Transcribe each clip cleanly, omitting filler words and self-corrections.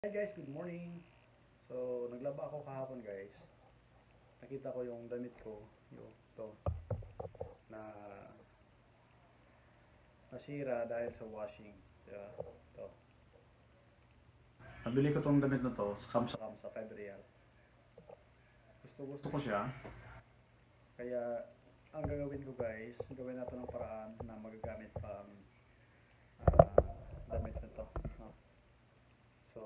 Hi guys, good morning. So, naglaba ako kahapon guys. Nakita ko yung damit ko, yung to na nasira dahil sa washing. Diba? To. Nabili ko tong damit na to sa Kamsa 5 real. Gusto ko siya. Kaya ang gagawin ko guys, gawin natin ng paraan na magagamit pa ang damit na to. No? So,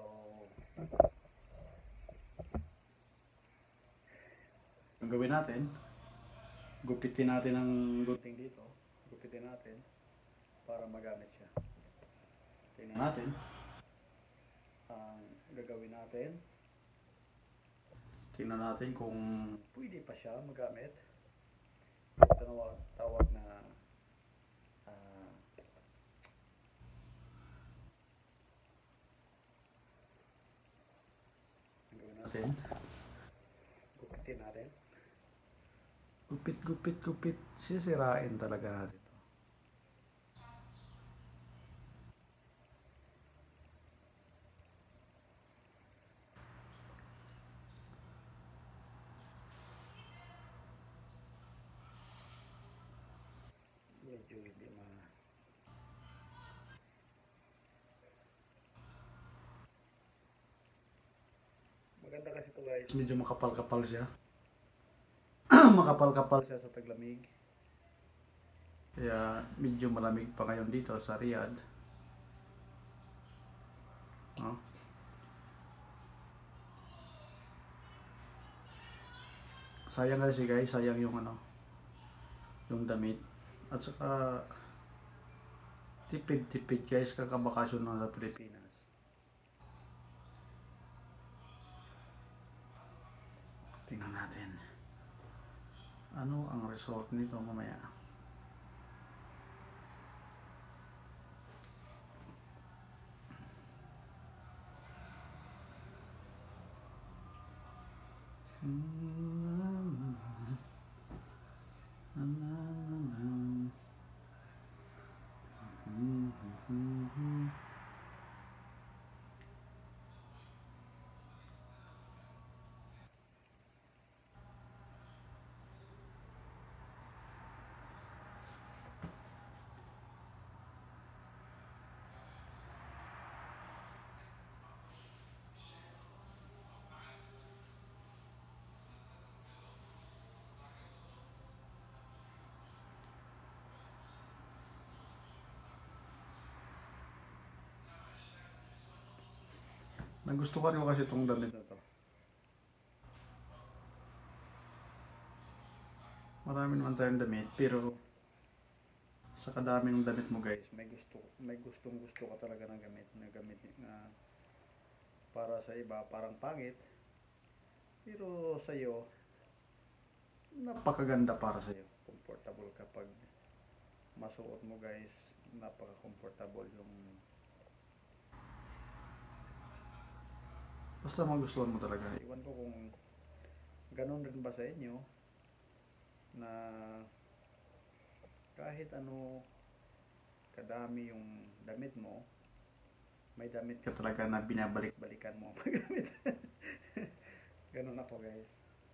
ang gawin natin, gupitin natin ang gunting dito. Gupitin natin para magamit siya. Tingnan natin ang gagawin natin. Tingnan natin kung pwede pa siya magamit. Ito tawag na ang gawin natin. Gupitin natin. Gupit. Sisirain talaga natin. Medyo hindi maganda kasi ito guys, medyo makapal-kapal siya. Makapal-kapal siya sa taglamig. Kaya medyo malamig pa ngayon dito sa Riyadh. No? Sayang kasi guys, sayang yung yung damit. At saka tipid guys, kakabakasyon na sa Pilipinas. Tingnan natin ano ang result nito mamaya. Nagustuhan ko kasi itong damit na to. Marami naman tayong damit, pero sa kadami ng damit mo guys, may gustong gusto ka talaga ng gamit na para sa iba parang pangit, pero sa iyo napakaganda para sa iyo. Comfortable kapag masuot mo guys, napaka-comfortable yung basta magustuhan mo talaga. Iwan ko kung ganun rin ba sa inyo na kahit ano kadami yung damit mo, may damit ka talaga na binabalik-balikan mo ang paggamit. Ganun ako guys.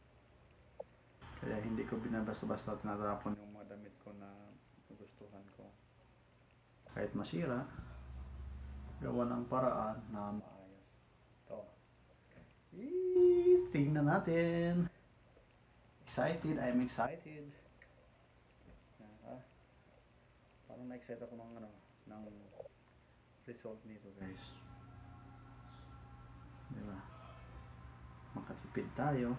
Kaya hindi ko binabasta-basta tinatapon yung mga damit ko na nagustuhan ko. Kahit masira, gawa ng paraan na maayos. Ito. Tingnan natin. I'm excited. Parang na-excite ako ng result nito guys. Diba? Makatipid tayo.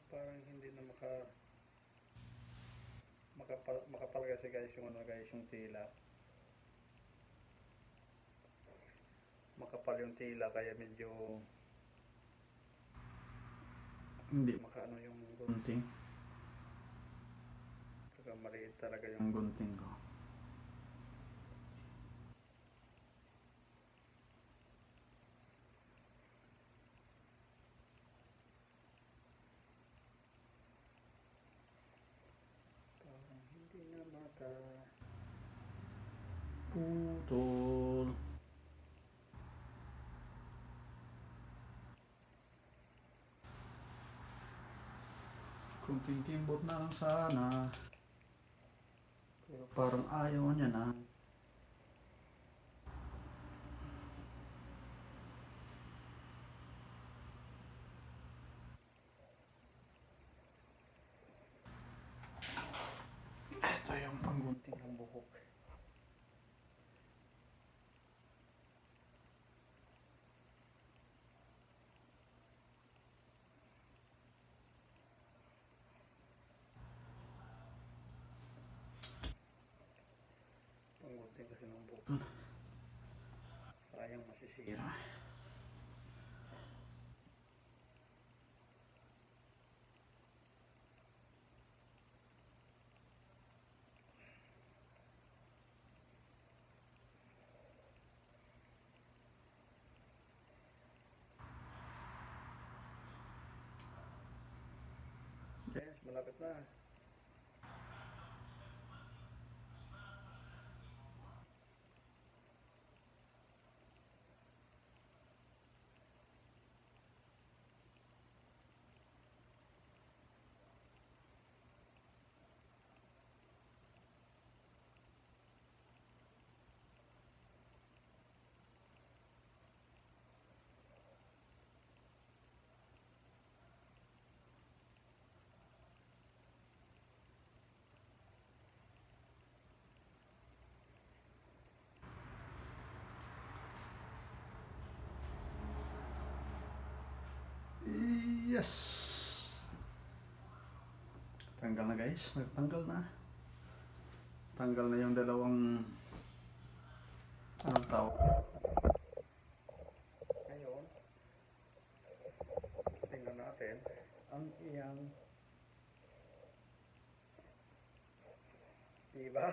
parang hindi na makapal kasi guys yung ano guys, yung tila. Makapal yung tila kaya medyo hindi makaano yung gunting. Saka maliit talaga yung gunting ko. Parang hindi na putol. Kunting kimbot na lang sana. Pero parang ayaw niya na. Ito yung panggunting ng buhok. Panggunting kasi ng buhok. Sayang masisira. Yes, malapit na. Yes! Tanggal na guys, nagtanggal na. Tanggal na yung dalawang anong tawag. Ngayon, tingnan natin ang iyang diba?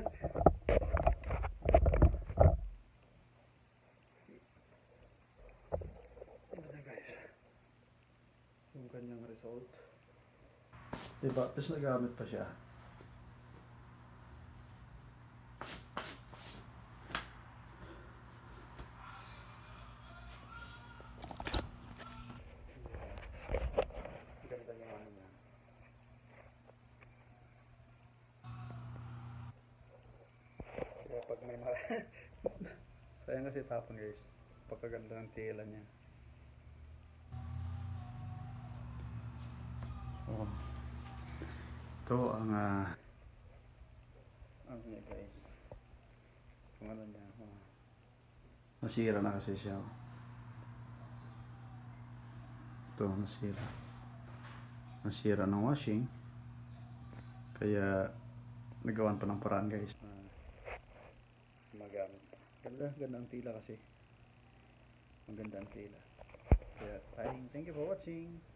Ito na guys, yung kanyang result. Diba? Tapos nagamit pa siya. Ganda yung ano niya. Kaya pag may sayang kasi tapon guys. Pagkaganda ng tila niya. Oh. Ito ang ano niya guys. Kung ano niya. Oh. Nasira na kasi siya. Ito nasira. Nasira ng washing. Kaya nagawan pa ng paraan guys na magamit. Ganda ang tila kasi. Ang ganda ang tila. Kaya thank you for watching.